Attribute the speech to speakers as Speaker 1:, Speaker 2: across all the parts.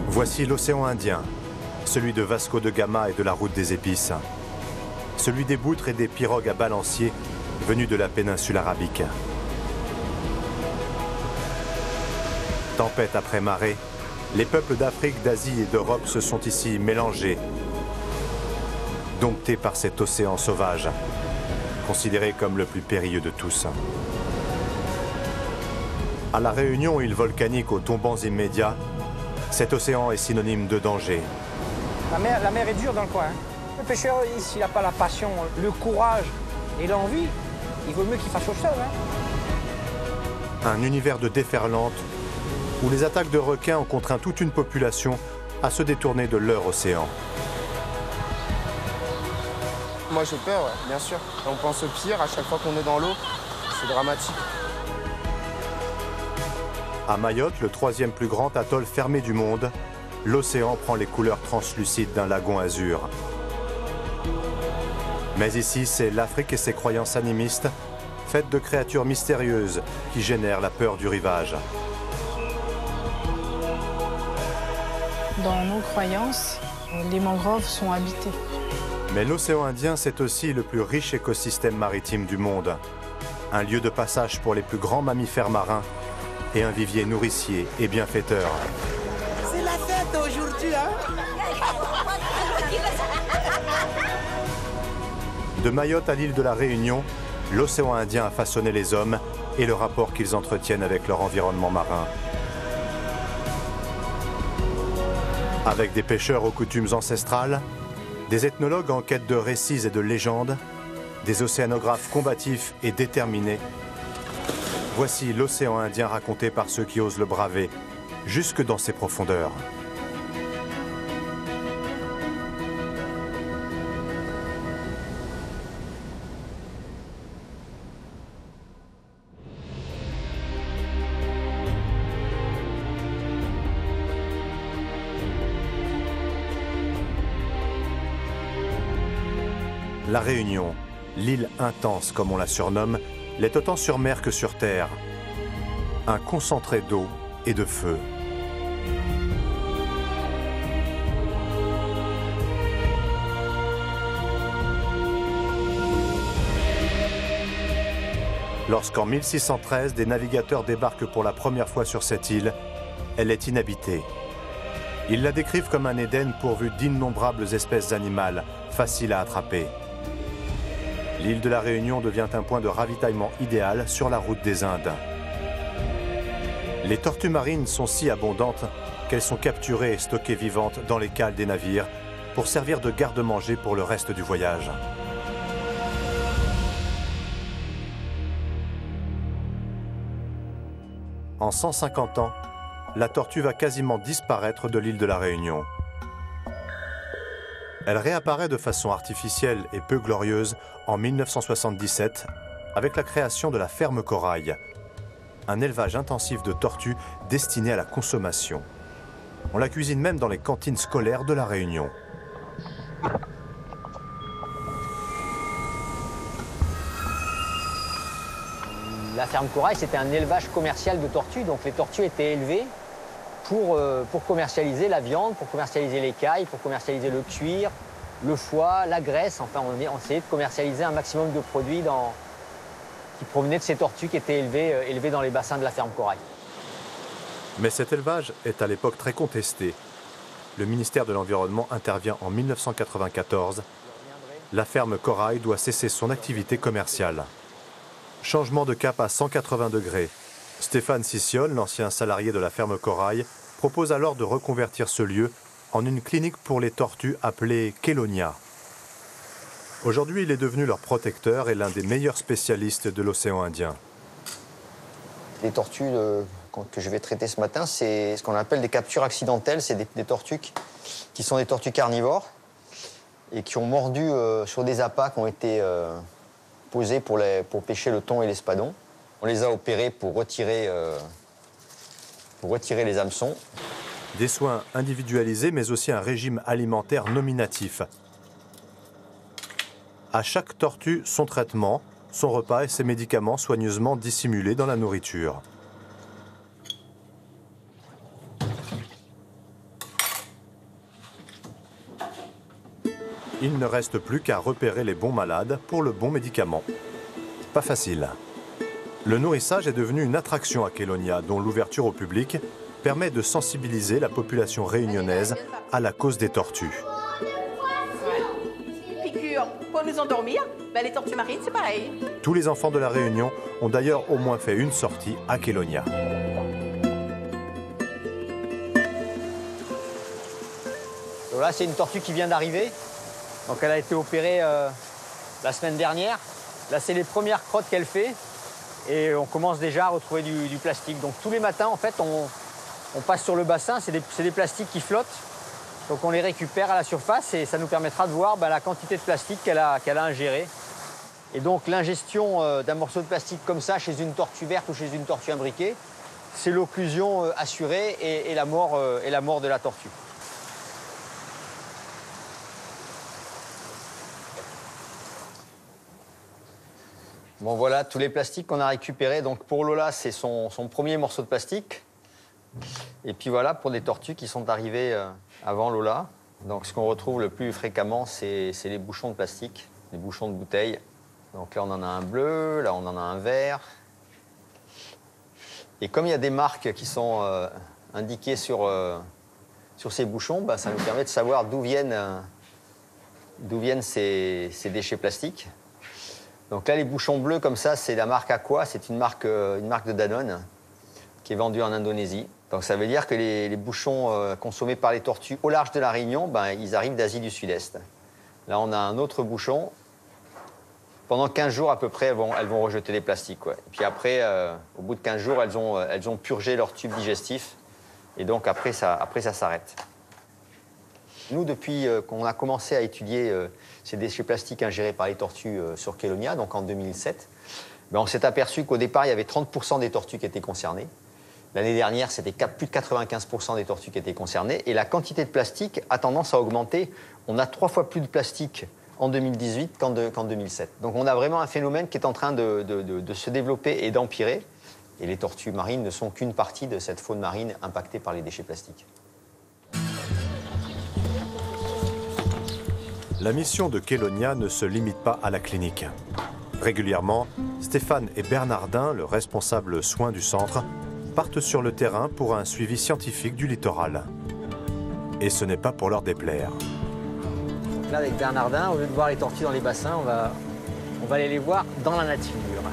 Speaker 1: Voici l'océan Indien, celui de Vasco de Gama et de la route des épices. Celui des boutres et des pirogues à balancier venus de la péninsule arabique. Tempête après marée, les peuples d'Afrique, d'Asie et d'Europe se sont ici mélangés, domptés par cet océan sauvage, considéré comme le plus périlleux de tous. À La Réunion, île volcanique aux tombants immédiats, cet océan est synonyme de danger.
Speaker 2: La mer est dure dans le coin. Le pêcheur, s'il n'a pas la passion, le courage et l'envie, il vaut mieux qu'il fasse autre chose.
Speaker 1: Un univers de déferlante où les attaques de requins ont contraint toute une population à se détourner de leur océan.
Speaker 3: Moi j'ai peur, ouais, bien sûr. On pense au pire, à chaque fois qu'on est dans l'eau, c'est dramatique.
Speaker 1: À Mayotte, le troisième plus grand atoll fermé du monde, l'océan prend les couleurs translucides d'un lagon azur. Mais ici, c'est l'Afrique et ses croyances animistes, faites de créatures mystérieuses, qui génèrent la peur du rivage.
Speaker 4: Dans nos croyances, les mangroves sont habitées.
Speaker 1: Mais l'océan Indien, c'est aussi le plus riche écosystème maritime du monde. Un lieu de passage pour les plus grands mammifères marins et un vivier nourricier et bienfaiteur.
Speaker 5: C'est la fête aujourd'hui, hein?
Speaker 1: De Mayotte à l'île de la Réunion, l'océan Indien a façonné les hommes et le rapport qu'ils entretiennent avec leur environnement marin. Avec des pêcheurs aux coutumes ancestrales, des ethnologues en quête de récits et de légendes, des océanographes combatifs et déterminés, voici l'océan Indien raconté par ceux qui osent le braver, jusque dans ses profondeurs. La Réunion, l'île intense comme on la surnomme, l'est autant sur mer que sur terre. Un concentré d'eau et de feu. Lorsqu'en 1613, des navigateurs débarquent pour la première fois sur cette île, elle est inhabitée. Ils la décrivent comme un Éden pourvu d'innombrables espèces animales, faciles à attraper. L'île de la Réunion devient un point de ravitaillement idéal sur la route des Indes. Les tortues marines sont si abondantes qu'elles sont capturées et stockées vivantes dans les cales des navires pour servir de garde-manger pour le reste du voyage. En 150 ans, la tortue va quasiment disparaître de l'île de la Réunion. Elle réapparaît de façon artificielle et peu glorieuse en 1977 avec la création de la ferme Corail, un élevage intensif de tortues destiné à la consommation. On la cuisine même dans les cantines scolaires de la Réunion.
Speaker 2: La ferme Corail, c'était un élevage commercial de tortues, donc les tortues étaient élevées pour commercialiser la viande, pour commercialiser l'écaille, pour commercialiser le cuir, le foie, la graisse. Enfin, on essayait de commercialiser un maximum de produits qui provenaient de ces tortues qui étaient élevées dans les bassins de la ferme Corail.
Speaker 1: Mais cet élevage est à l'époque très contesté. Le ministère de l'Environnement intervient en 1994. La ferme Corail doit cesser son activité commerciale. Changement de cap à 180 degrés. Stéphane Sissiol, l'ancien salarié de la ferme Corail, propose alors de reconvertir ce lieu en une clinique pour les tortues appelée Kélonia. Aujourd'hui, il est devenu leur protecteur et l'un des meilleurs spécialistes de l'océan Indien.
Speaker 6: Les tortues que je vais traiter ce matin, c'est ce qu'on appelle des captures accidentelles. C'est des tortues qui sont des tortues carnivores et qui ont mordu sur des appâts qui ont été posés pour pêcher le thon et l'espadon. On les a opérés pour retirer les hameçons.
Speaker 1: Des soins individualisés, mais aussi un régime alimentaire nominatif. À chaque tortue, son traitement, son repas et ses médicaments soigneusement dissimulés dans la nourriture. Il ne reste plus qu'à repérer les bons malades pour le bon médicament. Pas facile. Le nourrissage est devenu une attraction à Kélonia, dont l'ouverture au public permet de sensibiliser la population réunionnaise à la cause des tortues.
Speaker 5: Piqûre pour nous endormir, ben les tortues marines, c'est pareil.
Speaker 1: Tous les enfants de la Réunion ont d'ailleurs au moins fait une sortie à Kélonia.
Speaker 2: Donc là, c'est une tortue qui vient d'arriver. Donc elle a été opérée la semaine dernière. Là, c'est les premières crottes qu'elle fait. Et on commence déjà à retrouver du plastique. Donc tous les matins, en fait, on passe sur le bassin. C'est des plastiques qui flottent. Donc on les récupère à la surface et ça nous permettra de voir la quantité de plastique qu'elle a ingéré. Et donc l'ingestion d'un morceau de plastique comme ça chez une tortue verte ou chez une tortue imbriquée, c'est l'occlusion assurée et la mort de la tortue. Bon voilà tous les plastiques qu'on a récupérés. Donc pour Lola, c'est son premier morceau de plastique. Et puis voilà pour des tortues qui sont arrivées avant Lola. Donc ce qu'on retrouve le plus fréquemment, c'est les bouchons de plastique, les bouchons de bouteilles. Donc là on en a un bleu, là on en a un vert. Et comme il y a des marques qui sont indiquées sur ces bouchons, ça nous permet de savoir d'où viennent ces déchets plastiques. Donc là, les bouchons bleus comme ça, c'est la marque Aqua, c'est une marque de Danone qui est vendue en Indonésie. Donc ça veut dire que les bouchons consommés par les tortues au large de la Réunion, ils arrivent d'Asie du Sud-Est. Là, on a un autre bouchon. Pendant 15 jours à peu près, elles vont rejeter les plastiques. Ouais. Et puis après, au bout de 15 jours, elles ont purgé leur tube digestif. Et donc après, ça s'arrête. Nous, depuis qu'on a commencé à étudier ces déchets plastiques ingérés par les tortues sur Kélonia, donc en 2007, on s'est aperçu qu'au départ, il y avait 30% des tortues qui étaient concernées. L'année dernière, c'était plus de 95% des tortues qui étaient concernées. Et la quantité de plastique a tendance à augmenter. On a 3 fois plus de plastique en 2018 qu'en 2007. Donc on a vraiment un phénomène qui est en train de se développer et d'empirer. Et les tortues marines ne sont qu'une partie de cette faune marine impactée par les déchets plastiques.
Speaker 1: La mission de Kélonia ne se limite pas à la clinique. Régulièrement, Stéphane et Bernardin, le responsable soins du centre, partent sur le terrain pour un suivi scientifique du littoral. Et ce n'est pas pour leur déplaire.
Speaker 2: Donc là, avec Bernardin, au lieu de voir les tortues dans les bassins, on va aller les voir dans la nature.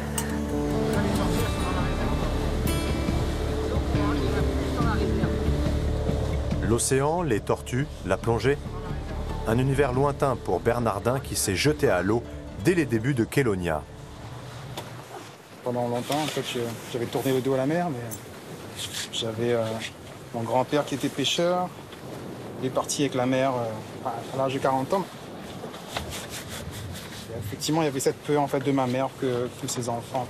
Speaker 1: L'océan, les tortues, la plongée. Un univers lointain pour Bernardin qui s'est jeté à l'eau dès les débuts de Kélonia.
Speaker 7: Pendant longtemps, en fait, j'avais tourné le dos à la mer, mais j'avais mon grand-père qui était pêcheur. Il est parti avec la mer à l'âge de 40 ans. Et effectivement, il y avait cette peur en fait, de ma mère que tous ses enfants,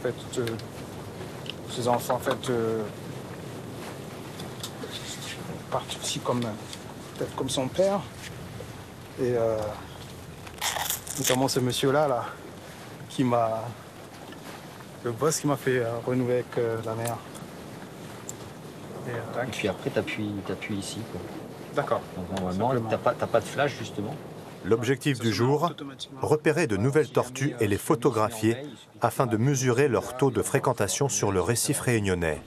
Speaker 7: partent aussi peut-être comme son père. Et notamment ce monsieur-là, le boss qui m'a fait renouer avec la mer.
Speaker 2: Et puis après, t'appuies ici.
Speaker 7: D'accord.
Speaker 2: Donc normalement, t'as pas de flash, justement.
Speaker 1: L'objectif du jour, repérer de nouvelles tortues et les photographier afin de mesurer leur taux de fréquentation sur le récif réunionnais.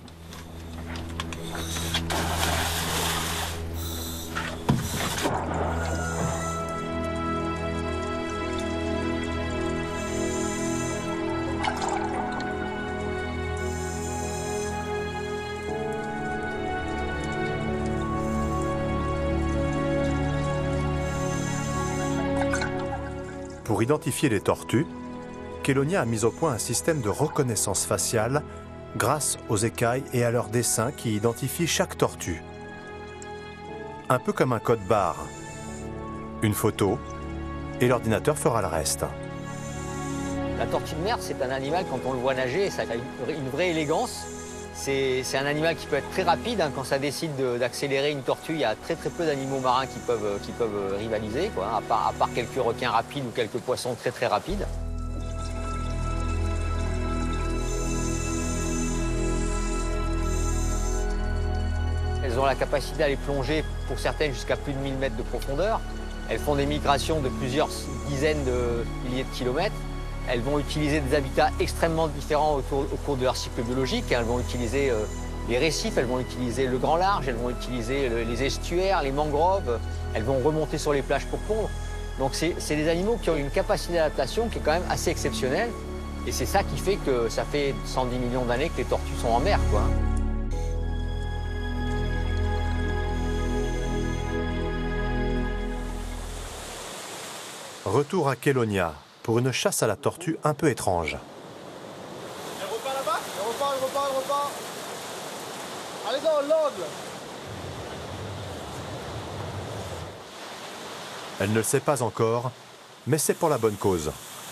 Speaker 1: Pour identifier les tortues, Kélonia a mis au point un système de reconnaissance faciale grâce aux écailles et à leurs dessins qui identifient chaque tortue. Un peu comme un code barre. Une photo et l'ordinateur fera le reste.
Speaker 2: La tortue de mer, c'est un animal, quand on le voit nager, ça a une vraie élégance. C'est un animal qui peut être très rapide. Quand ça décide d'accélérer une tortue, il y a très peu d'animaux marins qui peuvent rivaliser, à part quelques requins rapides ou quelques poissons très rapides. Elles ont la capacité d'aller plonger, pour certaines, jusqu'à plus de 1000 mètres de profondeur. Elles font des migrations de plusieurs dizaines de milliers de kilomètres. Elles vont utiliser des habitats extrêmement différents au cours de leur cycle biologique. Elles vont utiliser les récifs, elles vont utiliser le grand large, elles vont utiliser les estuaires, les mangroves. Elles vont remonter sur les plages pour pondre. Donc c'est des animaux qui ont une capacité d'adaptation qui est quand même assez exceptionnelle. Et c'est ça qui fait que ça fait 110 millions d'années que les tortues sont en mer, quoi.
Speaker 1: Retour à Kélonia pour une chasse à la tortue un peu étrange.
Speaker 8: Elle repart là-bas? Elle repart. Allez dans l'angle.
Speaker 1: Elle ne le sait pas encore, mais c'est pour la bonne cause.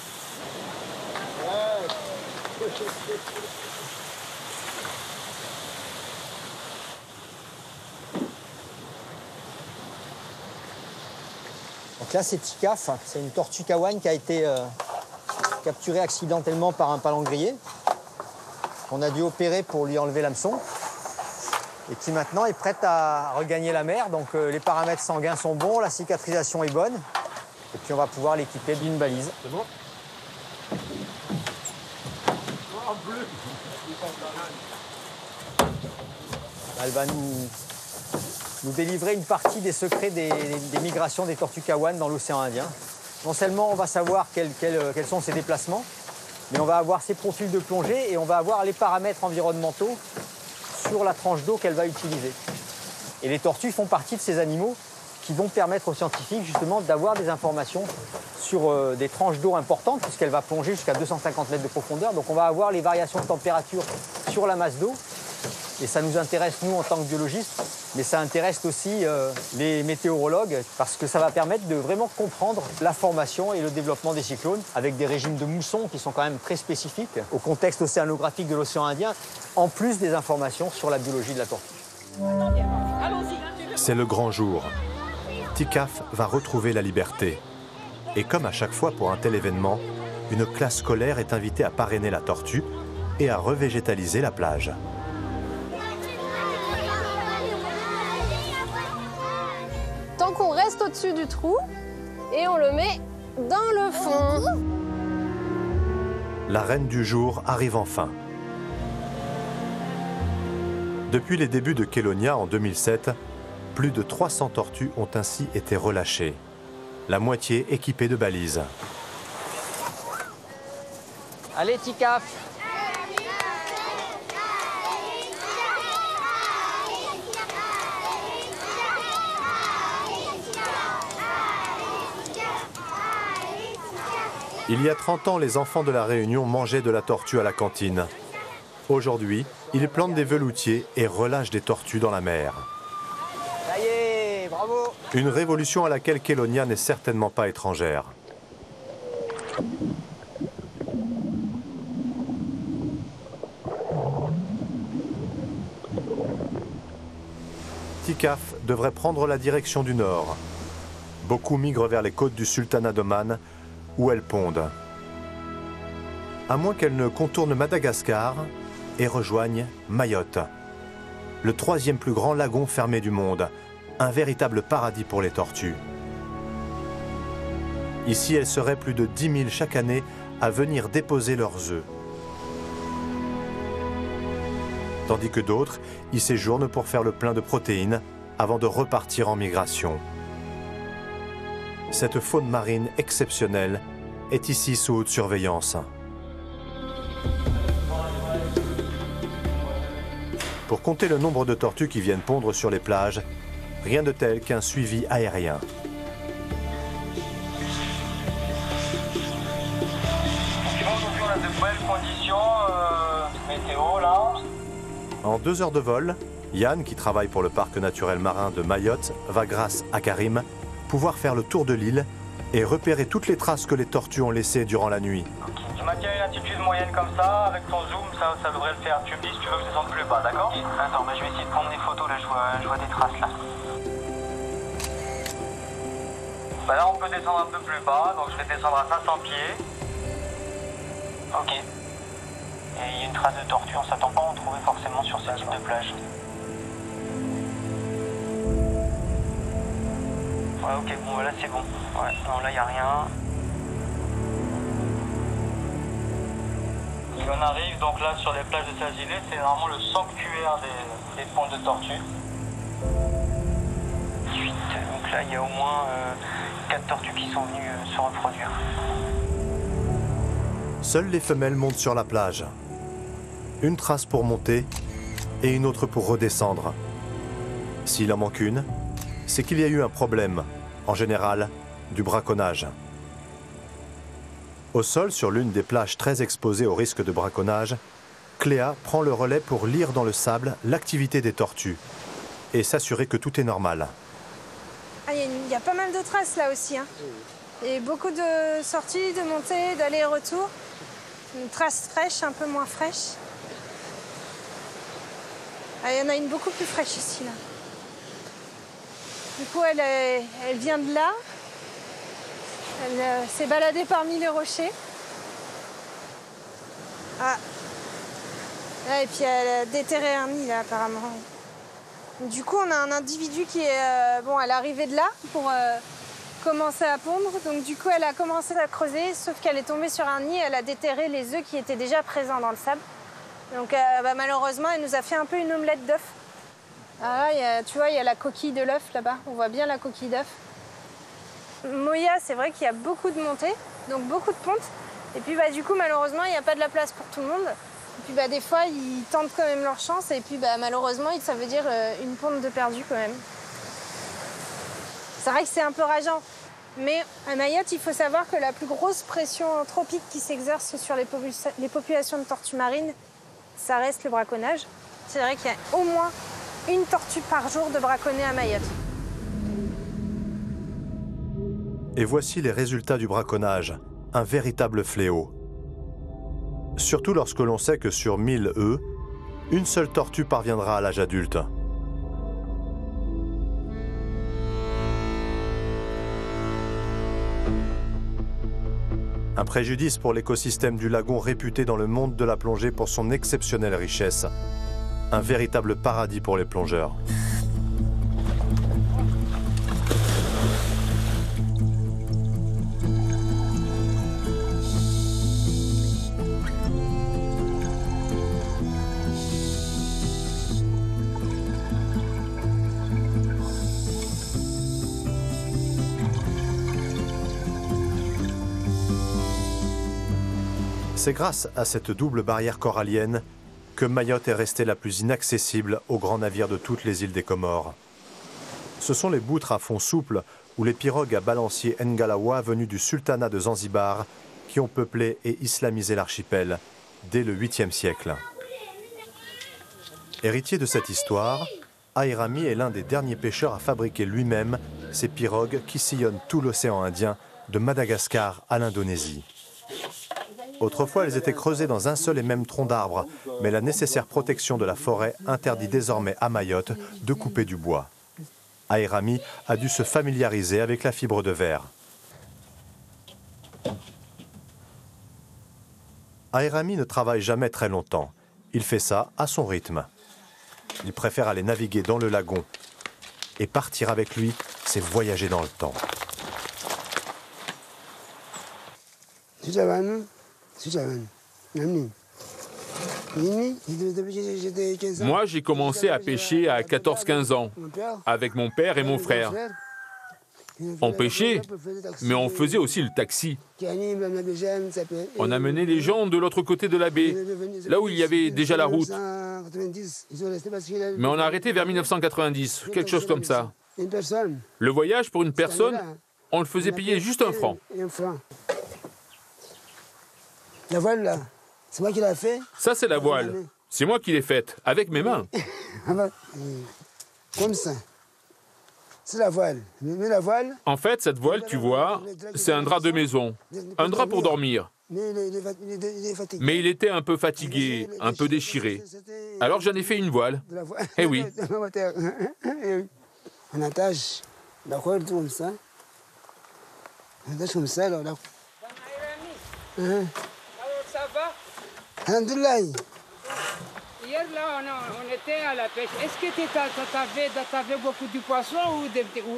Speaker 2: Donc là, c'est Tikaf, c'est une tortue kawan qui a été capturée accidentellement par un palangrier. On a dû opérer pour lui enlever l'hameçon et qui maintenant est prête à regagner la mer. Donc les paramètres sanguins sont bons, la cicatrisation est bonne. Et puis on va pouvoir l'équiper d'une balise.
Speaker 8: C'est bon?
Speaker 2: Elle va nous délivrer une partie des secrets des migrations des tortues kawan dans l'océan Indien. Non seulement on va savoir quels sont ses déplacements, mais on va avoir ses profils de plongée et on va avoir les paramètres environnementaux sur la tranche d'eau qu'elle va utiliser. Et les tortues font partie de ces animaux qui vont permettre aux scientifiques justement d'avoir des informations sur des tranches d'eau importantes puisqu'elle va plonger jusqu'à 250 mètres de profondeur. Donc on va avoir les variations de température sur la masse d'eau. Et ça nous intéresse, nous, en tant que biologistes, mais ça intéresse aussi les météorologues parce que ça va permettre de vraiment comprendre la formation et le développement des cyclones avec des régimes de moussons qui sont quand même très spécifiques au contexte océanographique de l'océan Indien, en plus des informations sur la biologie de la tortue.
Speaker 1: C'est le grand jour. Tikaf va retrouver la liberté. Et comme à chaque fois pour un tel événement, une classe scolaire est invitée à parrainer la tortue et à revégétaliser la plage.
Speaker 9: Tant qu'on reste au-dessus du trou et on le met dans le fond.
Speaker 1: La reine du jour arrive enfin. Depuis les débuts de Kélonia en 2007, plus de 300 tortues ont ainsi été relâchées, la moitié équipée de balises.
Speaker 2: Allez, Tikaf!
Speaker 1: Il y a 30 ans, les enfants de la Réunion mangeaient de la tortue à la cantine. Aujourd'hui, ils plantent des veloutiers et relâchent des tortues dans la mer.
Speaker 2: Ça y est, bravo!
Speaker 1: Une révolution à laquelle Kélonia n'est certainement pas étrangère. Tikaf devrait prendre la direction du nord. Beaucoup migrent vers les côtes du sultanat d'Oman, où elles pondent. À moins qu'elles ne contournent Madagascar et rejoignent Mayotte, le troisième plus grand lagon fermé du monde, un véritable paradis pour les tortues. Ici, elles seraient plus de 10 000 chaque année à venir déposer leurs œufs. Tandis que d'autres y séjournent pour faire le plein de protéines avant de repartir en migration. Cette faune marine exceptionnelle est ici sous haute surveillance. Pour compter le nombre de tortues qui viennent pondre sur les plages, rien de tel qu'un suivi aérien.
Speaker 10: On a de belles conditions météo là.
Speaker 1: En 2 heures de vol, Yann, qui travaille pour le parc naturel marin de Mayotte, va grâce à Karim pouvoir faire le tour de l'île et repérer toutes les traces que les tortues ont laissées durant la nuit.
Speaker 10: Tu maintiens une attitude moyenne comme ça, avec ton zoom, ça devrait le faire. Tu me dis si tu veux que je descende plus bas, d'accord? Attends, mais je vais essayer de prendre des photos, là je vois des traces là. Bah là on peut descendre un peu plus bas, donc je vais descendre à 500 pieds. Ok. Et il y a une trace de tortue, on s'attend pas à en trouver forcément sur ce type de plage. Ouais, ok, bon, là c'est bon. Ouais, non, là il n'y a rien. Et on arrive donc là sur les plages de Saint-Gilles, c'est vraiment le sanctuaire des pontes de tortues. 8, donc là il y a au moins 4 tortues qui sont venues se reproduire.
Speaker 1: Seules les femelles montent sur la plage. Une trace pour monter et une autre pour redescendre. S'il en manque une, c'est qu'il y a eu un problème, en général, du braconnage. Au sol, sur l'une des plages très exposées au risque de braconnage, Cléa prend le relais pour lire dans le sable l'activité des tortues et s'assurer que tout est normal.
Speaker 9: Ah, il y a pas mal de traces là aussi. Hein. Et beaucoup de sorties, de montées, d'allers-retours. Une trace fraîche, un peu moins fraîche. Ah, il y en a une beaucoup plus fraîche ici. Là. Du coup, elle vient de là. Elle s'est baladée parmi les rochers. Ah. Là, et puis elle a déterré un nid, là, apparemment. Du coup, on a un individu qui est... bon, elle est arrivée de là pour commencer à pondre. Donc, du coup, elle a commencé à creuser, sauf qu'elle est tombée sur un nid. Elle a déterré les œufs qui étaient déjà présents dans le sable. Donc, malheureusement, elle nous a fait un peu une omelette d'œufs. Ah, là, tu vois, il y a la coquille de l'œuf, là-bas. On voit bien la coquille d'œuf. Moya, c'est vrai qu'il y a beaucoup de montées, donc beaucoup de pontes. Et puis du coup, malheureusement, il n'y a pas de la place pour tout le monde. Et puis des fois, ils tentent quand même leur chance. Et puis malheureusement, ça veut dire une ponte de perdu quand même. C'est vrai que c'est un peu rageant. Mais à Mayotte, il faut savoir que la plus grosse pression anthropique qui s'exerce sur les populations de tortues marines, ça reste le braconnage. C'est vrai qu'il y a au moins une tortue par jour de braconnée à Mayotte.
Speaker 1: Et voici les résultats du braconnage, un véritable fléau. Surtout lorsque l'on sait que sur 1000 œufs, une seule tortue parviendra à l'âge adulte. Un préjudice pour l'écosystème du lagon réputé dans le monde de la plongée pour son exceptionnelle richesse. Un véritable paradis pour les plongeurs. C'est grâce à cette double barrière corallienne que Mayotte est restée la plus inaccessible aux grands navires de toutes les îles des Comores. Ce sont les boutres à fond souple ou les pirogues à balancier Ngalawa venus du sultanat de Zanzibar qui ont peuplé et islamisé l'archipel dès le 8e siècle. Héritier de cette histoire, Airami est l'un des derniers pêcheurs à fabriquer lui-même ces pirogues qui sillonnent tout l'océan Indien, de Madagascar à l'Indonésie. Autrefois, elles étaient creusées dans un seul et même tronc d'arbre, mais la nécessaire protection de la forêt interdit désormais à Mayotte de couper du bois. Airami a dû se familiariser avec la fibre de verre. Airami ne travaille jamais très longtemps. Il fait ça à son rythme. Il préfère aller naviguer dans le lagon. Et partir avec lui, c'est voyager dans le temps.
Speaker 11: Moi, j'ai commencé à pêcher à 14-15 ans, avec mon père et mon frère. On pêchait, mais on faisait aussi le taxi. On amenait les gens de l'autre côté de la baie, là où il y avait déjà la route. Mais on a arrêté vers 1990, quelque chose comme ça. Le voyage pour une personne, on le faisait payer juste 1 franc.
Speaker 12: La voile, là, c'est moi qui l'ai fait.
Speaker 11: Ça, c'est la voile. C'est moi qui l'ai faite, avec mes mains.
Speaker 12: Comme ça. C'est la voile. Mais la voile...
Speaker 11: En fait, cette voile, tu vois, c'est un drap de maison. Un drap pour dormir. Mais il était un peu fatigué, un peu déchiré. Alors j'en ai fait une voile. Eh oui.
Speaker 12: On attache la voile comme ça. On attache comme ça, alors là.
Speaker 13: Alors ça va?
Speaker 12: Alhamdulillah.
Speaker 13: Il y Hier, là, on était à la pêche. Est-ce que tu avais beaucoup de poissons ou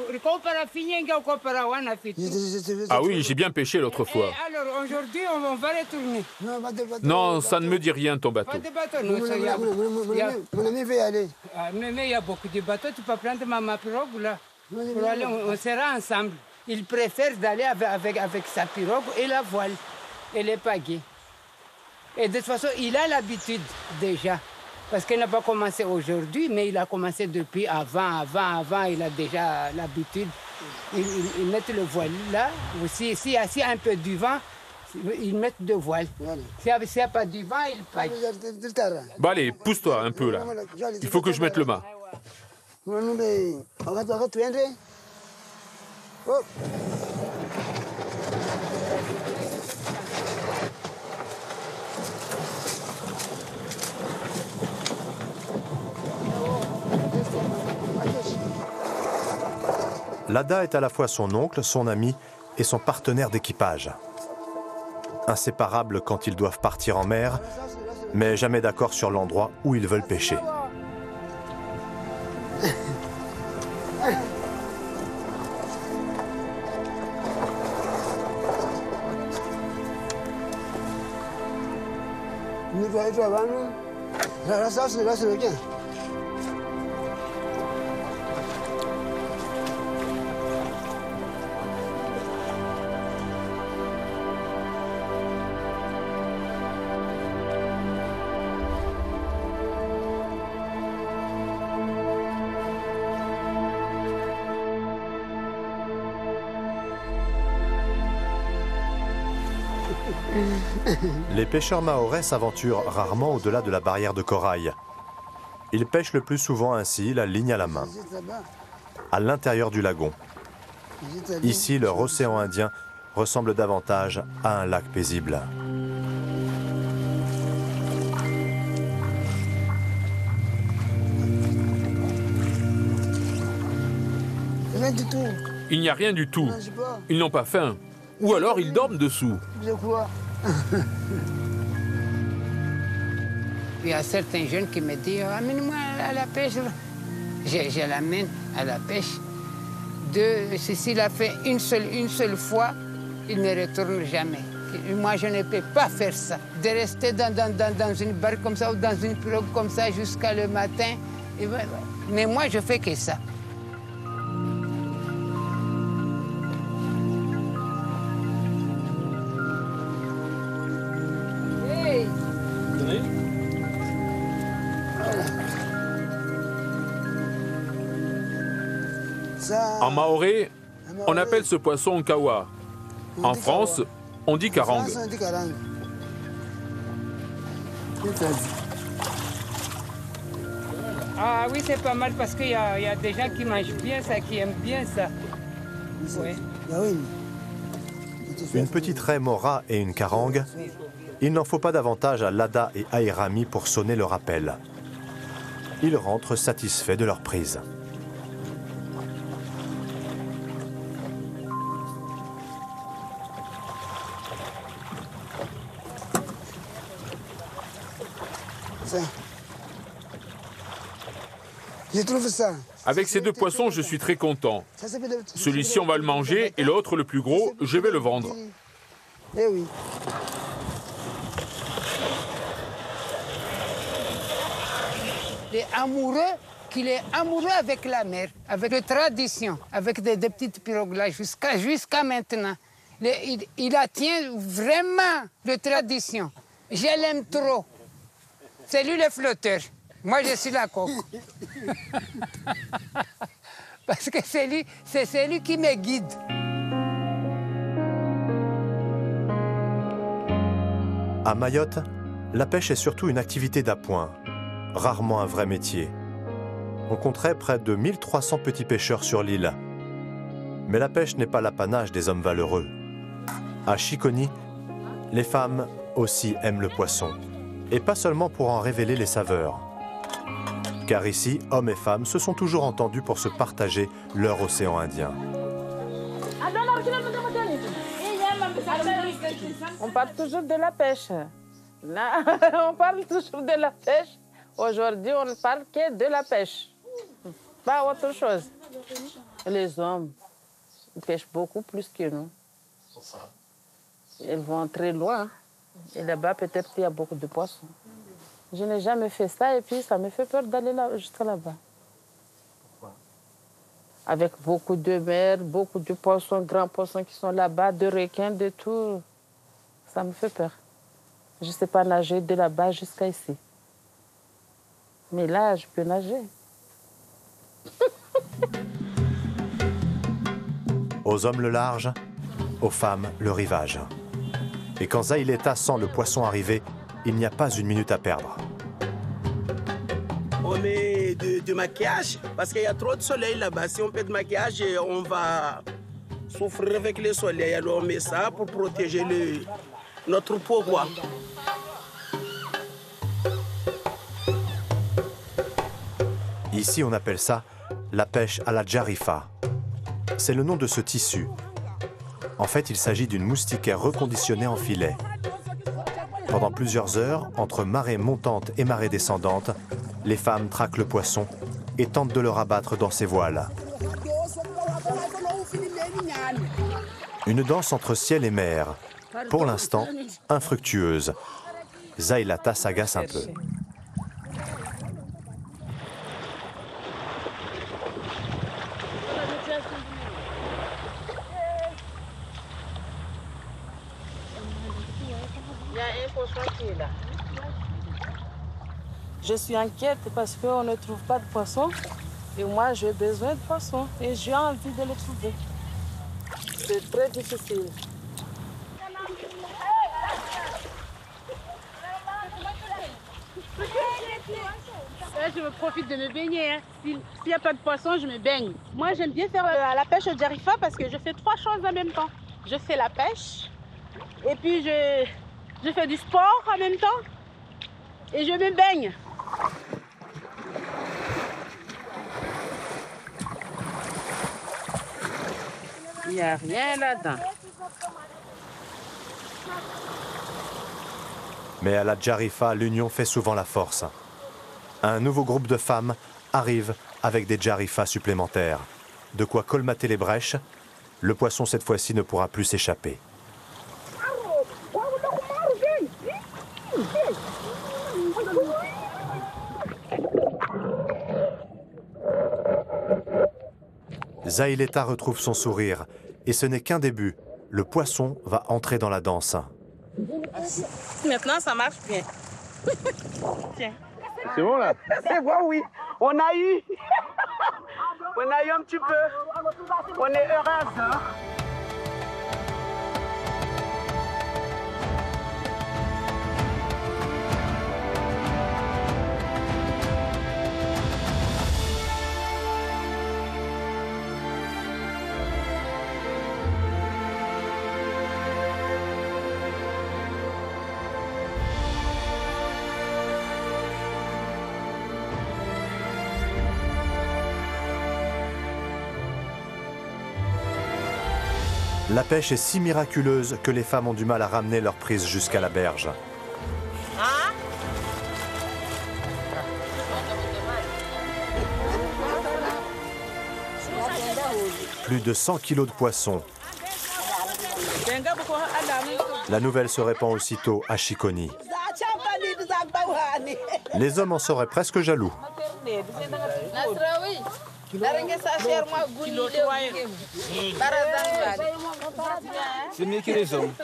Speaker 11: Ah oui, j'ai bien pêché l'autre fois.
Speaker 13: Alors, aujourd'hui, on va retourner.
Speaker 11: Non, ça ne me dit rien, ton bateau.
Speaker 13: Pas de bateau, non.
Speaker 12: Mon ami veut y aller.
Speaker 13: Mais il y a beaucoup de bateaux. Tu peux prendre ma pirogue, là. Pour aller, on sera ensemble. Il préfère d'aller avec sa pirogue et la voile et les pagaies. Et de toute façon, il a l'habitude déjà. Parce qu'il n'a pas commencé aujourd'hui, mais il a commencé depuis avant. Il a déjà l'habitude. Il met le voile là. S'il y a un peu du vent, ils mettent de voile. S'il n'y a pas du vent, ils paguent.
Speaker 11: Bah allez, pousse-toi un peu là. Il faut que je mette le mât.
Speaker 1: Lada est à la fois son oncle, son ami et son partenaire d'équipage. Inséparables quand ils doivent partir en mer, mais jamais d'accord sur l'endroit où ils veulent pêcher. Les pêcheurs mahorais s'aventurent rarement au-delà de la barrière de corail. Ils pêchent le plus souvent ainsi la ligne à la main, à l'intérieur du lagon. Ici, leur océan Indien ressemble davantage à un lac paisible.
Speaker 12: Rien du tout.
Speaker 11: Il n'y a rien du tout. Ils n'ont pas faim. Ou alors ils dorment dessous.
Speaker 12: Je crois.
Speaker 13: Il y a certains jeunes qui me disent « Amène-moi à la pêche ». Je l'amène à la pêche. S'il a fait une seule fois, il ne retourne jamais. Moi, je ne peux pas faire ça. De rester dans une barque comme ça ou dans une pirogue comme ça jusqu'à le matin. Mais moi, je fais que ça.
Speaker 11: En maoré, on appelle ce poisson kawa. En France, on dit karang.
Speaker 13: Ah oui, c'est pas mal parce qu'il y a des gens qui mangent bien ça, qui aiment bien ça. Ouais.
Speaker 1: Une petite raie mora et une carangue, il n'en faut pas davantage à Lada et Airami pour sonner le rappel. Ils rentrent satisfaits de leur prise.
Speaker 12: Je trouve ça.
Speaker 11: Avec ces deux poissons, je suis très content. Celui-ci, on va le manger, et l'autre, le plus gros, je vais le vendre.
Speaker 12: Eh oui.
Speaker 13: Les amoureux, qu'il est amoureux avec la mer, avec les traditions, avec des petites pirogues là jusqu'à maintenant. Il tient vraiment les traditions. Je l'aime trop. C'est lui le flotteur. Moi, je suis la coque. Parce que c'est lui qui me guide.
Speaker 1: À Mayotte, la pêche est surtout une activité d'appoint, rarement un vrai métier. On compterait près de 1300 petits pêcheurs sur l'île. Mais la pêche n'est pas l'apanage des hommes valeureux. À Chiconi, les femmes aussi aiment le poisson. Et pas seulement pour en révéler les saveurs. Car ici, hommes et femmes se sont toujours entendus pour se partager leur océan Indien.
Speaker 14: On parle toujours de la pêche. Là, on parle toujours de la pêche. Aujourd'hui, on ne parle que de la pêche, pas autre chose. Les hommes ils pêchent beaucoup plus que nous. Ils vont très loin. Et là-bas, peut-être qu'il y a beaucoup de poissons. Je n'ai jamais fait ça et puis ça me fait peur d'aller là, jusqu'à là-bas. Avec beaucoup de mer, beaucoup de poissons, grands poissons qui sont là-bas, de requins, de tout. Ça me fait peur. Je ne sais pas nager de là-bas jusqu'à ici. Mais là, je peux nager.
Speaker 1: Aux hommes le large, aux femmes le rivage. Et quand Zaïleta sent le poisson arriver, il n'y a pas une minute à perdre.
Speaker 15: On met du maquillage parce qu'il y a trop de soleil là-bas. Si on met de maquillage, on va souffrir avec le soleil. Alors on met ça pour protéger notre peau, quoi.
Speaker 1: Ici, on appelle ça la pêche à la Jarifa. C'est le nom de ce tissu. En fait, il s'agit d'une moustiquaire reconditionnée en filet. Pendant plusieurs heures, entre marée montante et marée descendante, les femmes traquent le poisson et tentent de le rabattre dans ses voiles. Une danse entre ciel et mer, pour l'instant infructueuse. Zaïleta s'agace un peu.
Speaker 14: Je suis inquiète parce qu'on ne trouve pas de poisson. Et moi, j'ai besoin de poisson et j'ai envie de le trouver. C'est très difficile.
Speaker 16: Je me profite de me baigner. Hein. S'il n'y a pas de poisson, je me baigne. Moi, j'aime bien faire la pêche au Jarifa parce que je fais 3 choses en même temps. Je fais la pêche et puis je fais du sport en même temps et je me baigne.
Speaker 14: Il n'y a rien là-dedans.
Speaker 1: Mais à la Jarifa, l'union fait souvent la force. Un nouveau groupe de femmes arrive avec des Jarifas supplémentaires. De quoi colmater les brèches. Le poisson, cette fois-ci, ne pourra plus s'échapper. Zaïleta retrouve son sourire. Et ce n'est qu'un début. Le poisson va entrer dans la danse.
Speaker 16: Maintenant, ça marche bien. Tiens.
Speaker 15: C'est bon là? C'est bon, oui. On a eu. On a eu un petit peu. On est heureuse. Hein?
Speaker 1: La pêche est si miraculeuse que les femmes ont du mal à ramener leur prise jusqu'à la berge. Plus de 100 kilos de poissons. La nouvelle se répand aussitôt à Chiconi. Les hommes en seraient presque jaloux.
Speaker 15: C'est mieux que les hommes.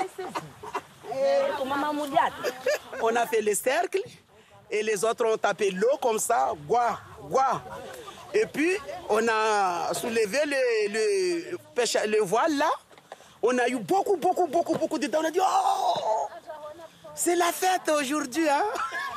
Speaker 15: On a fait le cercle et les autres ont tapé l'eau comme ça, guah, guah. Et puis on a soulevé le voile là. On a eu beaucoup dedans. On a dit oh, c'est la fête aujourd'hui, hein.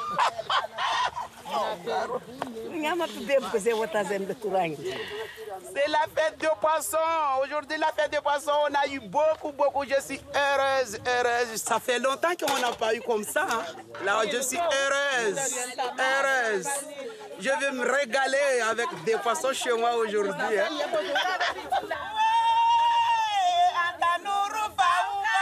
Speaker 15: C'est la fête de poisson. Aujourd'hui, la fête de poisson, on a eu beaucoup. Je suis heureuse. Ça fait longtemps qu'on n'a pas eu comme ça. Hein. Là, je suis heureuse. Je vais me régaler avec des poissons chez moi aujourd'hui. Hein.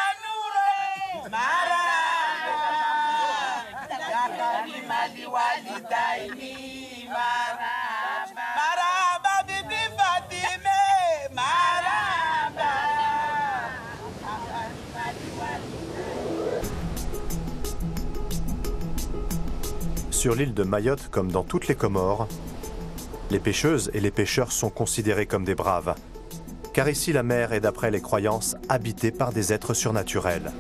Speaker 15: Wali
Speaker 1: Sur l'île de Mayotte, comme dans toutes les Comores, les pêcheuses et les pêcheurs sont considérés comme des braves. Car ici, la mer est, d'après les croyances, habitée par des êtres surnaturels.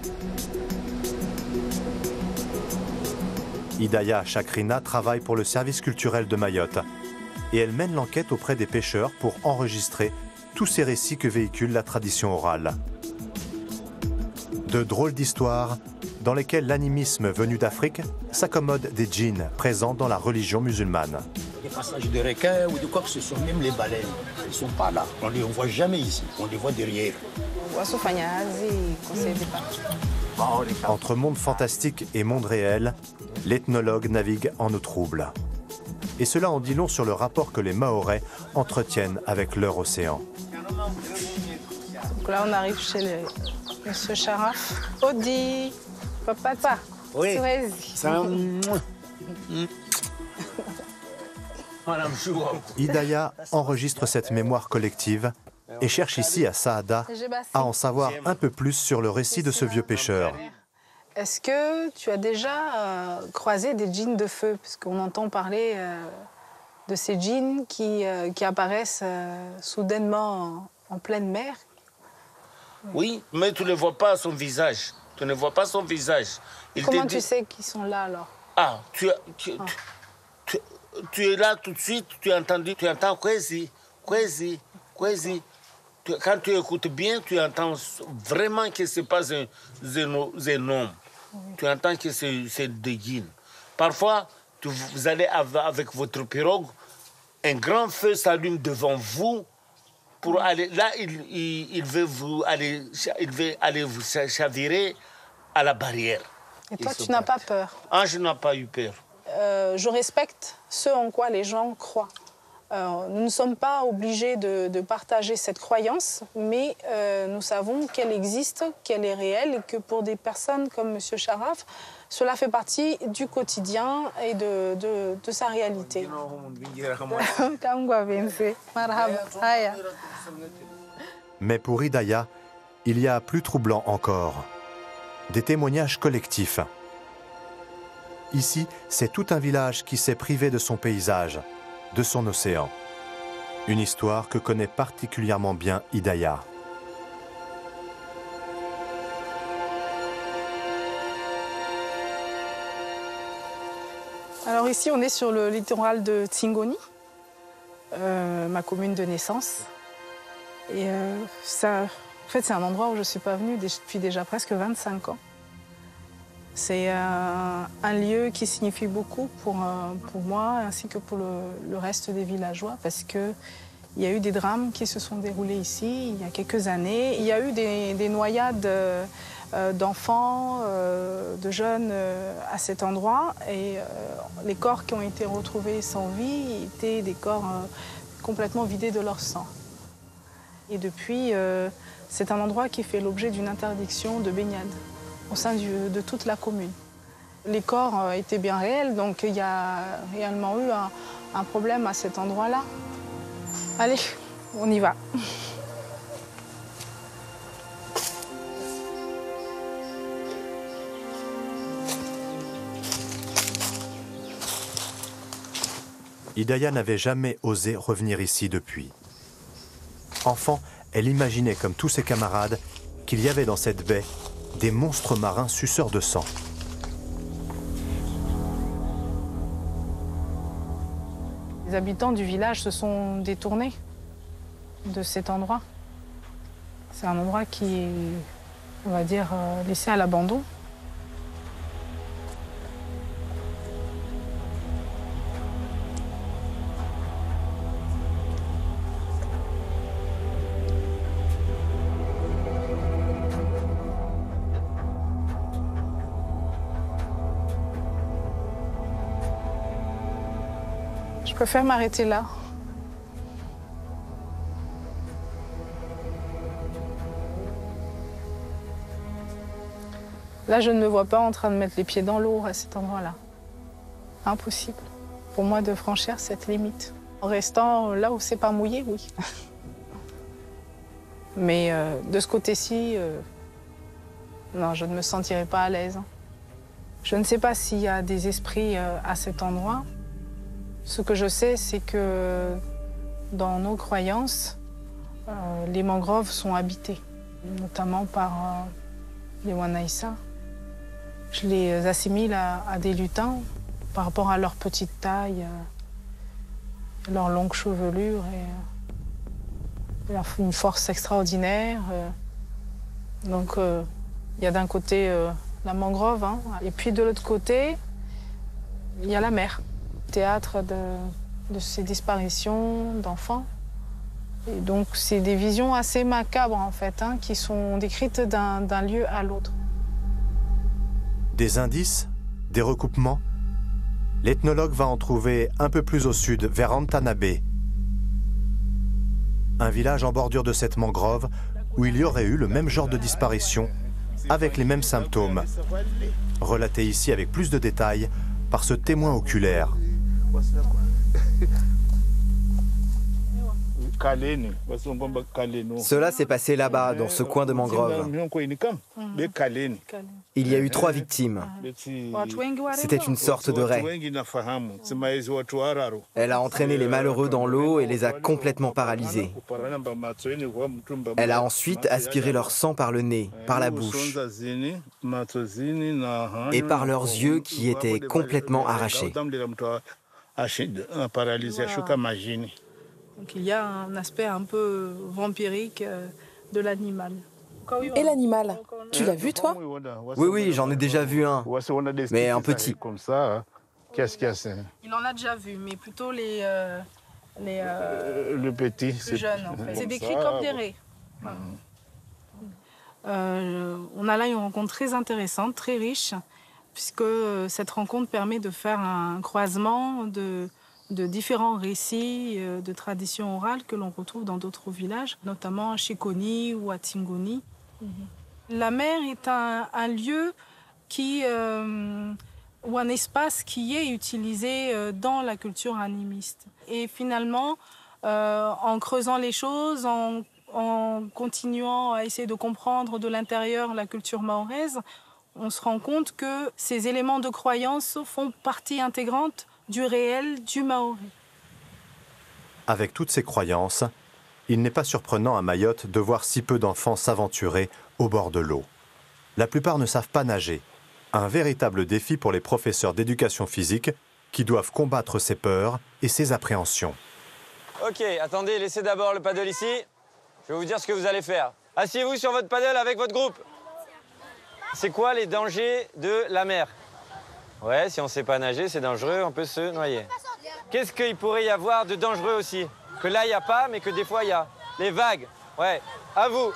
Speaker 1: Hidaya Chakrina travaille pour le service culturel de Mayotte. Et elle mène l'enquête auprès des pêcheurs pour enregistrer tous ces récits que véhicule la tradition orale. De drôles d'histoires dans lesquelles l'animisme venu d'Afrique s'accommode des djinns présents dans la religion musulmane.
Speaker 17: Des passages de requins ou de quoi que ce soit, même les baleines, ils ne sont pas là. On ne les voit jamais ici, on les voit derrière.
Speaker 1: Entre monde fantastique et monde réel, l'ethnologue navigue en eau trouble. Et cela en dit long sur le rapport que les Mahorais entretiennent avec leur océan.
Speaker 4: Donc là, on arrive chez Monsieur Charaf. Odi, papa,
Speaker 17: oui.
Speaker 1: Hidaya enregistre cette mémoire collective et cherche ici à Saada à en savoir un peu plus sur le récit de ce vieux pêcheur.
Speaker 4: Est-ce que tu as déjà croisé des djinns de feu? Parce qu'on entend parler de ces djinns qui apparaissent soudainement en pleine mer.
Speaker 18: Oui, mais tu ne vois pas son visage. Tu ne vois pas son visage.
Speaker 4: Comment tu sais qu'ils sont là alors?
Speaker 18: Ah, tu es là tout de suite, tu entends crazy. Quand tu écoutes bien, tu entends vraiment que ce n'est pas un homme. Oui. Tu entends que c'est des djinns. Parfois, vous allez avec votre pirogue, un grand feu s'allume devant vous. Pour aller là, il veut aller vous chavirer à la barrière.
Speaker 4: Et toi, tu n'as pas peur?
Speaker 18: Ah, je n'ai pas eu peur.
Speaker 4: Je respecte ce en quoi les gens croient. Nous ne sommes pas obligés de partager cette croyance, mais nous savons qu'elle existe, qu'elle est réelle et que pour des personnes comme M. Charaf, cela fait partie du quotidien et de sa réalité.
Speaker 1: Mais pour Hidaya, il y a plus troublant encore. Des témoignages collectifs. Ici, c'est tout un village qui s'est privé de son paysage, de son océan. Une histoire que connaît particulièrement bien Hidaya.
Speaker 4: Alors ici, on est sur le littoral de Tsingoni, ma commune de naissance. Et en fait, c'est un endroit où je ne suis pas venue depuis déjà presque 25 ans. C'est un lieu qui signifie beaucoup pour moi ainsi que pour le reste des villageois parce qu'il y a eu des drames qui se sont déroulés ici il y a quelques années. Il y a eu des noyades d'enfants, de jeunes à cet endroit et les corps qui ont été retrouvés sans vie étaient des corps complètement vidés de leur sang. Et depuis, c'est un endroit qui fait l'objet d'une interdiction de baignade au sein de toute la commune. Les corps étaient bien réels, donc il y a réellement eu un problème à cet endroit-là. Allez, on y va.
Speaker 1: Hidaya n'avait jamais osé revenir ici depuis. Enfant, elle imaginait, comme tous ses camarades, qu'il y avait dans cette baie des monstres marins suceurs de sang.
Speaker 4: Les habitants du village se sont détournés de cet endroit. C'est un endroit qui est, on va dire, laissé à l'abandon. Je préfère m'arrêter là. Là, je ne me vois pas en train de mettre les pieds dans l'eau à cet endroit-là. Impossible. pour moi de franchir cette limite. En restant là où c'est pas mouillé, oui. Mais de ce côté-ci, non, je ne me sentirais pas à l'aise. Je ne sais pas s'il y a des esprits à cet endroit. Ce que je sais, c'est que dans nos croyances, les mangroves sont habitées, notamment par les Wanaïsa. Je les assimile à des lutins par rapport à leur petite taille, leur longue chevelure et une force extraordinaire. Donc il y a d'un côté la mangrove, hein, et puis de l'autre côté, il y a la mer, théâtre de ces disparitions d'enfants. Et donc c'est des visions assez macabres en fait, hein, qui sont décrites d'un lieu à l'autre.
Speaker 1: Des indices, des recoupements. L'ethnologue va en trouver un peu plus au sud, vers Antanabé, un village en bordure de cette mangrove où il y aurait eu le même genre de disparition, avec les mêmes symptômes, relatés ici avec plus de détails par ce témoin oculaire.
Speaker 19: Cela s'est passé là-bas, dans ce coin de mangrove. Il y a eu 3 victimes. C'était une sorte de raie. Elle a entraîné les malheureux dans l'eau et les a complètement paralysés. Elle a ensuite aspiré leur sang par le nez, par la bouche et par leurs yeux qui étaient complètement arrachés.
Speaker 4: Donc il y a un aspect un peu vampirique de l'animal.
Speaker 20: Et l'animal, tu l'as vu toi?
Speaker 19: Oui, j'en ai déjà vu un, mais un petit.
Speaker 3: Qu'est-ce qu'il y a?
Speaker 4: Il en a déjà vu, mais plutôt les
Speaker 3: le petit,
Speaker 4: plus jeunes en fait. C'est décrit comme des raies. On a là une rencontre très intéressante, très riche, puisque cette rencontre permet de faire un croisement de différents récits de traditions orales que l'on retrouve dans d'autres villages, notamment à Chikoni ou à Tingoni. La mer est un lieu ou un espace qui est utilisé dans la culture animiste. Et finalement, en creusant les choses, en continuant à essayer de comprendre de l'intérieur la culture mahoraise, on se rend compte que ces éléments de croyance font partie intégrante du réel, du maoré.
Speaker 1: Avec toutes ces croyances, il n'est pas surprenant à Mayotte de voir si peu d'enfants s'aventurer au bord de l'eau. La plupart ne savent pas nager. Un véritable défi pour les professeurs d'éducation physique qui doivent combattre ces peurs et ces appréhensions.
Speaker 21: Ok, attendez, laissez d'abord le paddle ici. Je vais vous dire ce que vous allez faire. Asseyez-vous sur votre paddle avec votre groupe. C'est quoi les dangers de la mer? Ouais, si on ne sait pas nager, c'est dangereux, on peut se noyer. Qu'est-ce qu'il pourrait y avoir de dangereux aussi? Que là, il n'y a pas, mais que des fois, il y a. Les vagues. Ouais, à vous.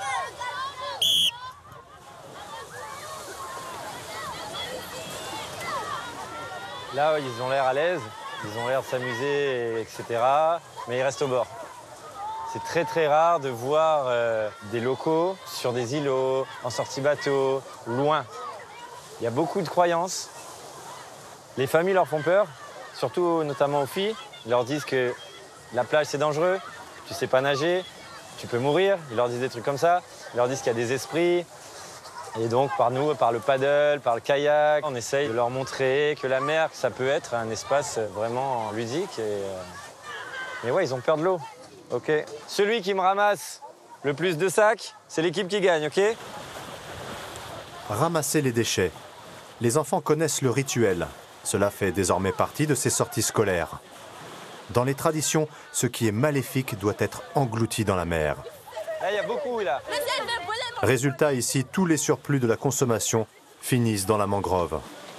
Speaker 21: Là, ils ont l'air à l'aise, ils ont l'air de s'amuser, etc. Mais ils restent au bord. C'est très, très rare de voir des locaux sur des îlots, en sortie bateau, loin. Il y a beaucoup de croyances. Les familles leur font peur, surtout notamment aux filles. Ils leur disent que la plage, c'est dangereux, tu sais pas nager, tu peux mourir. Ils leur disent des trucs comme ça. Ils leur disent qu'il y a des esprits. Et donc, par nous, par le paddle, par le kayak, on essaye de leur montrer que la mer, ça peut être un espace vraiment ludique. Mais ouais, ils ont peur de l'eau. OK. Celui qui me ramasse le plus de sacs, c'est l'équipe qui gagne, OK?
Speaker 1: Ramasser les déchets. Les enfants connaissent le rituel. Cela fait désormais partie de ces sorties scolaires. Dans les traditions, ce qui est maléfique doit être englouti dans la mer.
Speaker 21: Là, il y a beaucoup, là.
Speaker 1: Résultat, ici, tous les surplus de la consommation finissent dans la mangrove.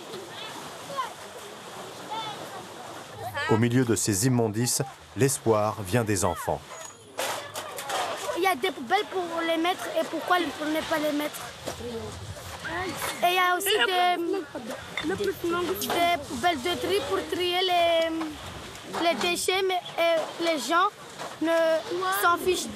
Speaker 1: Au milieu de ces immondices, l'espoir vient des enfants.
Speaker 22: Il y a des poubelles pour les mettre et pourquoi ne pas les mettre? Et il y a aussi des poubelles de tri pour trier les déchets, mais les gens s'en fichent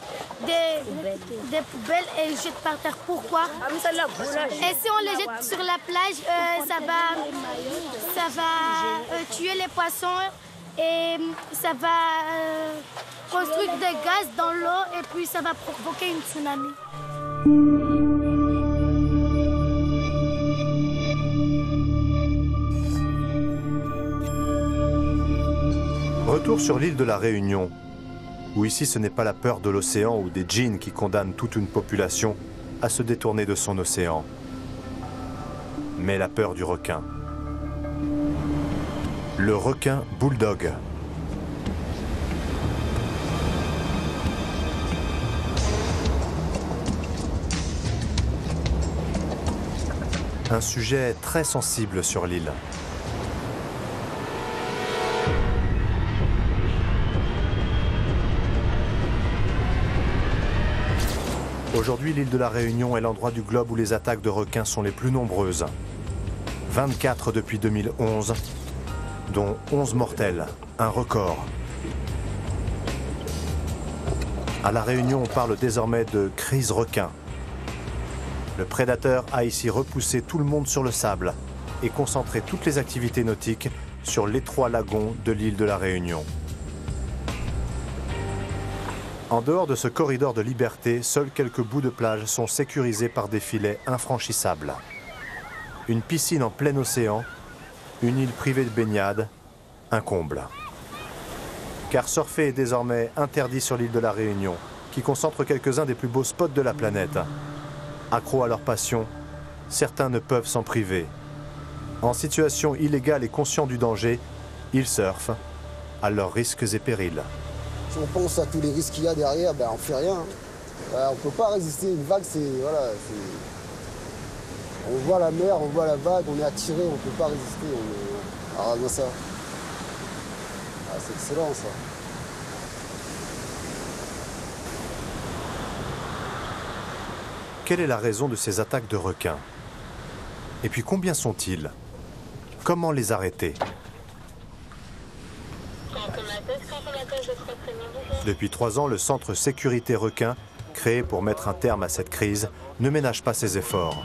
Speaker 22: des poubelles et les jettent par terre. Pourquoi? Et si on les jette sur la plage, ça va tuer les poissons et ça va construire des gaz dans l'eau et puis ça va provoquer une tsunami.
Speaker 1: Retour sur l'île de la Réunion, où ici ce n'est pas la peur de l'océan ou des djinns qui condamnent toute une population à se détourner de son océan, mais la peur du requin. Le requin bulldog. Un sujet très sensible sur l'île. Aujourd'hui, l'île de la Réunion est l'endroit du globe où les attaques de requins sont les plus nombreuses. 24 depuis 2011, dont 11 mortels, un record. À la Réunion, on parle désormais de crise requin. Le prédateur a ici repoussé tout le monde sur le sable et concentré toutes les activités nautiques sur l'étroit lagon de l'île de la Réunion. En dehors de ce corridor de liberté, seuls quelques bouts de plage sont sécurisés par des filets infranchissables. Une piscine en plein océan, une île privée de baignade, un comble. Car surfer est désormais interdit sur l'île de la Réunion, qui concentre quelques-uns des plus beaux spots de la planète. Accros à leur passion, certains ne peuvent s'en priver. En situation illégale et conscients du danger, ils surfent à leurs risques et périls.
Speaker 12: Si on pense à tous les risques qu'il y a derrière, ben on fait rien. On ne peut pas résister. Une vague, c'est... Voilà, on voit la mer, on voit la vague, on est attiré, on ne peut pas résister. Ah non, ça. Ah, c'est excellent, ça.
Speaker 1: Quelle est la raison de ces attaques de requins? Et puis combien sont-ils? Comment les arrêter? Depuis 3 ans, le centre sécurité requin, créé pour mettre un terme à cette crise, ne ménage pas ses efforts.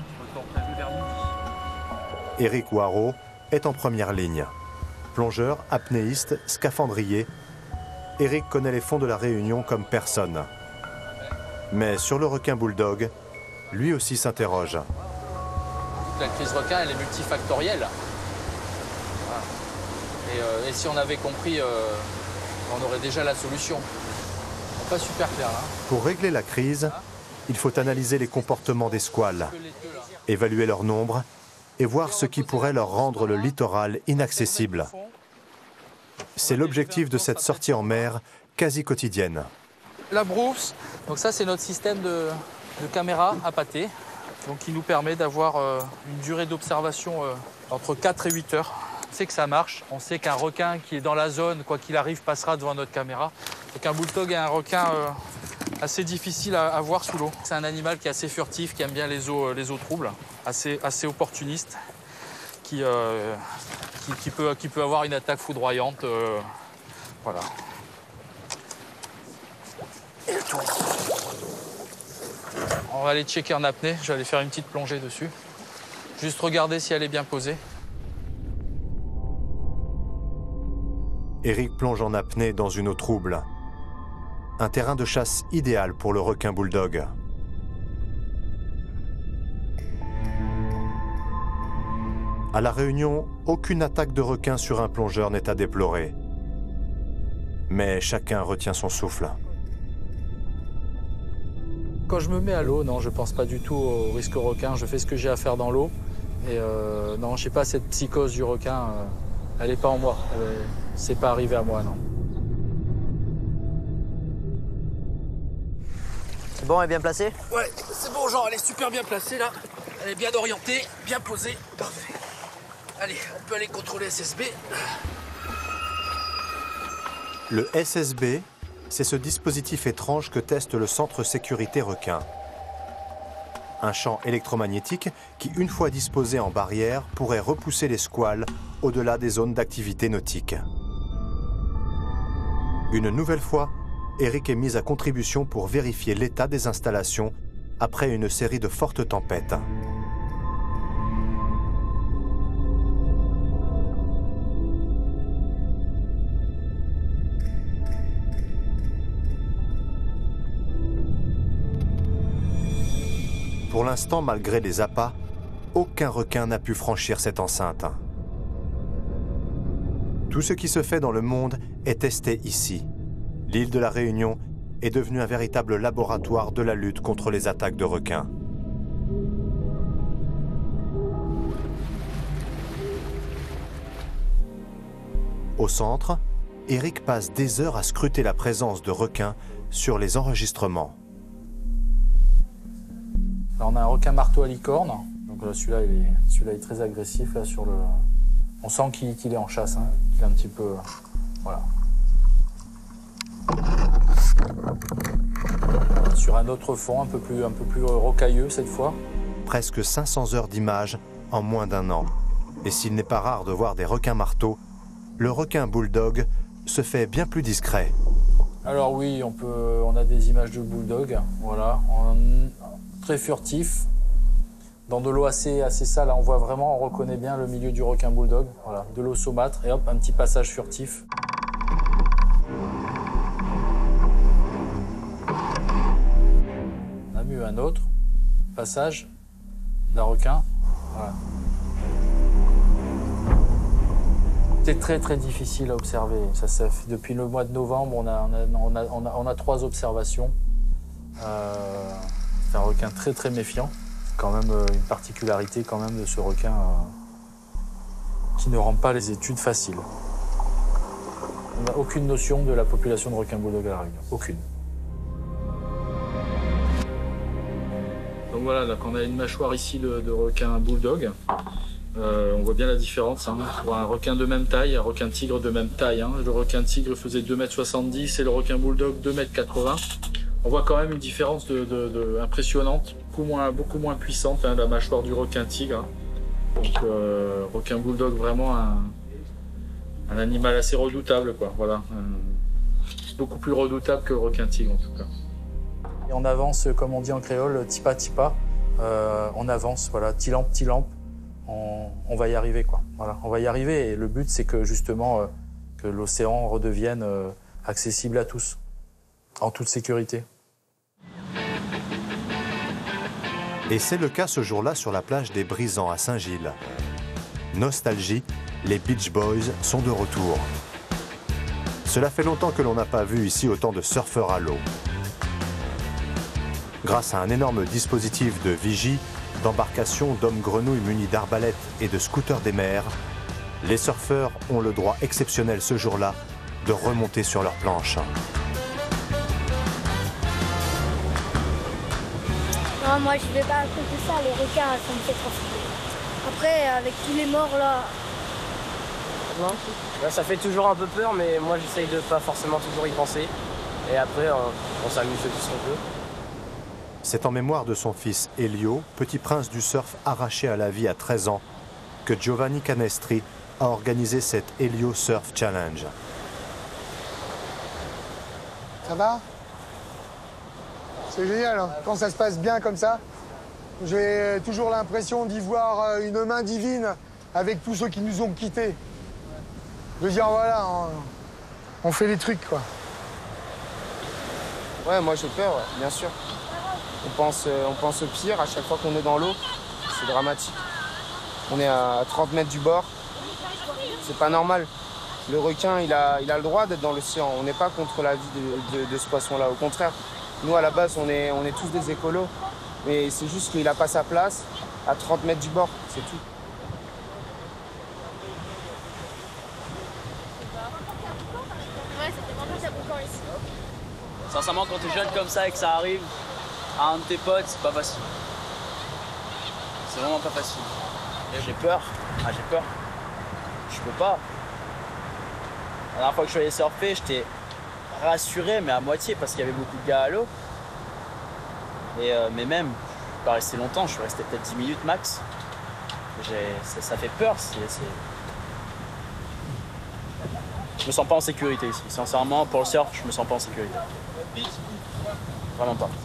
Speaker 1: Éric Waro est en première ligne. Plongeur, apnéiste, scaphandrier, Éric connaît les fonds de la Réunion comme personne. Mais sur le requin bulldog, lui aussi s'interroge.
Speaker 5: La crise requin, elle est multifactorielle. Voilà. Et si on avait compris, on aurait déjà la solution. Pas super clair là.
Speaker 1: Pour régler la crise, il faut analyser les comportements des squales, évaluer leur nombre et voir ce qui pourrait leur rendre le littoral inaccessible. C'est l'objectif de cette sortie en mer quasi quotidienne.
Speaker 5: La brousse, donc ça c'est notre système de caméra à pâté, donc qui nous permet d'avoir une durée d'observation entre 4 et 8 heures. On sait que ça marche, on sait qu'un requin qui est dans la zone, quoi qu'il arrive, passera devant notre caméra. Donc un bulldog est un requin assez difficile à voir sous l'eau. C'est un animal qui est assez furtif, qui aime bien les eaux troubles, assez opportuniste, qui peut avoir une attaque foudroyante. Voilà. On va aller checker en apnée, je vais aller faire une petite plongée dessus. Juste regarder si elle est bien posée.
Speaker 1: Éric plonge en apnée dans une eau trouble. Un terrain de chasse idéal pour le requin bulldog. À La Réunion, aucune attaque de requin sur un plongeur n'est à déplorer. Mais chacun retient son souffle.
Speaker 5: Quand je me mets à l'eau, non, je pense pas du tout au risque requin. Je fais ce que j'ai à faire dans l'eau. Et non, je n'ai pas cette psychose du requin. Elle n'est pas en moi. C'est pas arrivé à moi, non.
Speaker 2: C'est bon, elle est bien placée?
Speaker 5: Ouais, c'est bon, genre, elle est super bien placée, là. Elle est bien orientée, bien posée. Parfait. Allez, on peut aller contrôler SSB.
Speaker 1: Le SSB, c'est ce dispositif étrange que teste le Centre Sécurité Requin. Un champ électromagnétique qui, une fois disposé en barrière, pourrait repousser les squales au-delà des zones d'activité nautique. Une nouvelle fois, Éric est mis à contribution pour vérifier l'état des installations après une série de fortes tempêtes. Pour l'instant, malgré les appâts, aucun requin n'a pu franchir cette enceinte. Tout ce qui se fait dans le monde est testé ici. L'île de la Réunion est devenue un véritable laboratoire de la lutte contre les attaques de requins. Au centre, Eric passe des heures à scruter la présence de requins sur les enregistrements.
Speaker 5: Là, on a un requin marteau à licorne. Donc là, celui-là est très agressif. Là, sur le... On sent qu'il est en chasse. Hein. Il est un petit peu... Voilà. Sur un autre fond, un peu plus rocailleux cette fois.
Speaker 1: Presque 500 heures d'images en moins d'un an. Et s'il n'est pas rare de voir des requins marteaux, le requin bulldog se fait bien plus discret.
Speaker 5: Alors oui, on a des images de bulldog, voilà, très furtif. Dans de l'eau assez sale, là, on voit vraiment, on reconnaît bien le milieu du requin bulldog. Voilà, de l'eau saumâtre et hop, un petit passage furtif. On a mis un autre passage d'un requin. Voilà. C'est très très difficile à observer. Ça fait, depuis le mois de novembre, on a 3 observations. C'est un requin très très méfiant. C'est quand même une particularité quand même de ce requin qui ne rend pas les études faciles. On n'a aucune notion de la population de requins bulldog à La Réunion. Aucune. Donc voilà, donc on a une mâchoire ici de requin bulldog. On voit bien la différence. Hein. Pour un requin de même taille, un requin tigre de même taille. Hein. Le requin tigre faisait 2,70 m et le requin bulldog 2,80 m. On voit quand même une différence impressionnante, beaucoup moins puissante, hein, la mâchoire du requin tigre. Donc requin bulldog, vraiment un animal assez redoutable, quoi. Voilà. Beaucoup plus redoutable que le requin tigre en tout cas. Et on avance, comme on dit en créole, tipa tipa. On avance, voilà, petit lampe. On va y arriver, quoi. Voilà, on va y arriver. Et le but, c'est que justement, que l'océan redevienne accessible à tous, en toute sécurité.
Speaker 1: Et c'est le cas ce jour-là sur la plage des Brisants à Saint-Gilles. Nostalgie, les Beach Boys sont de retour. Cela fait longtemps que l'on n'a pas vu ici autant de surfeurs à l'eau. Grâce à un énorme dispositif de vigie, d'embarcations d'hommes-grenouilles munis d'arbalètes et de scooters des mers, les surfeurs ont le droit exceptionnel ce jour-là de remonter sur leurs planches.
Speaker 22: Non, moi je vais pas à cause de ça, les requins, ça me fait trop flipper. Après, avec tous les morts là...
Speaker 6: Non, ben, ça fait toujours un peu peur, mais moi j'essaye de pas forcément toujours y penser. Et après, on s'amuse tout ce qu'on peut.
Speaker 1: C'est en mémoire de son fils Elio, petit prince du surf arraché à la vie à 13 ans, que Giovanni Canestri a organisé cette Elio Surf Challenge.
Speaker 7: Ça va? C'est génial, hein. Quand ça se passe bien comme ça. J'ai toujours l'impression d'y voir une main divine avec tous ceux qui nous ont quittés. De dire voilà, on fait les trucs, quoi.
Speaker 3: Ouais, moi j'ai peur, ouais, bien sûr. On pense au pire à chaque fois qu'on est dans l'eau. C'est dramatique. On est à 30 mètres du bord. C'est pas normal. Le requin, il a le droit d'être dans l'océan. On n'est pas contre la vie de ce poisson-là. Au contraire, nous, à la base, on est tous des écolos. Mais c'est juste qu'il n'a pas sa place à 30 mètres du bord. C'est tout.
Speaker 22: Ouais, c'était vraiment ça boucan ici.
Speaker 6: Sincèrement, quand t'es jeune comme ça et que ça arrive à un de tes potes, c'est pas facile. C'est vraiment pas facile. J'ai peur. Ah, j'ai peur. Je peux pas. La dernière fois que je suis allé surfer, j'étais rassuré, mais à moitié, parce qu'il y avait beaucoup de gars à l'eau. Mais même, je suis pas resté longtemps, je suis resté peut-être 10 minutes max. Ça fait peur. Je me sens pas en sécurité ici. Sincèrement, pour le surf, je me sens pas en sécurité. Vraiment pas.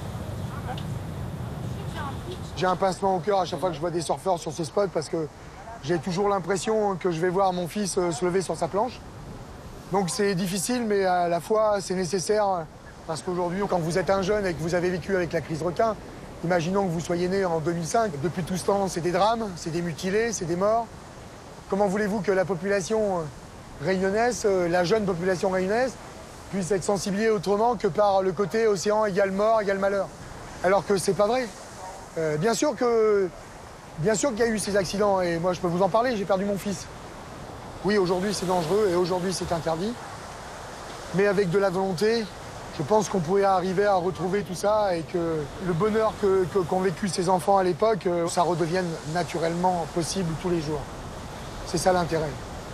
Speaker 7: J'ai un pincement au cœur à chaque fois que je vois des surfeurs sur ces spots parce que j'ai toujours l'impression que je vais voir mon fils se lever sur sa planche. Donc c'est difficile, mais à la fois c'est nécessaire parce qu'aujourd'hui, quand vous êtes un jeune et que vous avez vécu avec la crise requin, Imaginons que vous soyez né en 2005. Depuis tout ce temps, c'est des drames, c'est des mutilés, c'est des morts. Comment voulez-vous que la population réunionnaise, la jeune population réunionnaise, puisse être sensibilisée autrement que par le côté océan égale mort, égale malheur? Alors que c'est pas vrai. Bien sûr qu'il y a eu ces accidents, et moi je peux vous en parler, j'ai perdu mon fils. Oui, aujourd'hui c'est dangereux, et aujourd'hui c'est interdit. Mais avec de la volonté, je pense qu'on pourrait arriver à retrouver tout ça, et que le bonheur qu'ont vécu ces enfants à l'époque, ça redevienne naturellement possible tous les jours. C'est ça l'intérêt.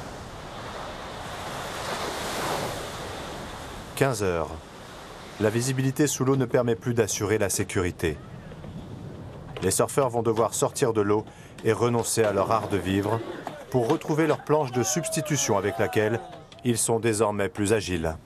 Speaker 1: 15 heures. La visibilité sous l'eau ne permet plus d'assurer la sécurité. Les surfeurs vont devoir sortir de l'eau et renoncer à leur art de vivre pour retrouver leur planche de substitution avec laquelle ils sont désormais plus agiles.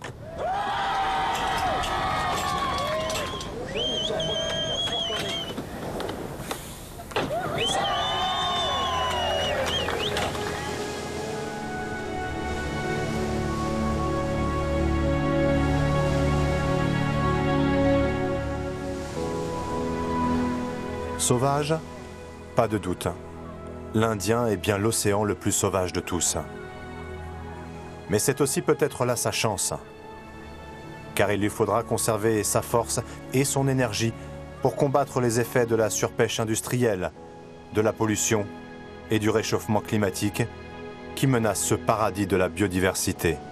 Speaker 1: Sauvage? Pas de doute. L'Indien est bien l'océan le plus sauvage de tous. Mais c'est aussi peut-être là sa chance. Car il lui faudra conserver sa force et son énergie pour combattre les effets de la surpêche industrielle, de la pollution et du réchauffement climatique qui menacent ce paradis de la biodiversité.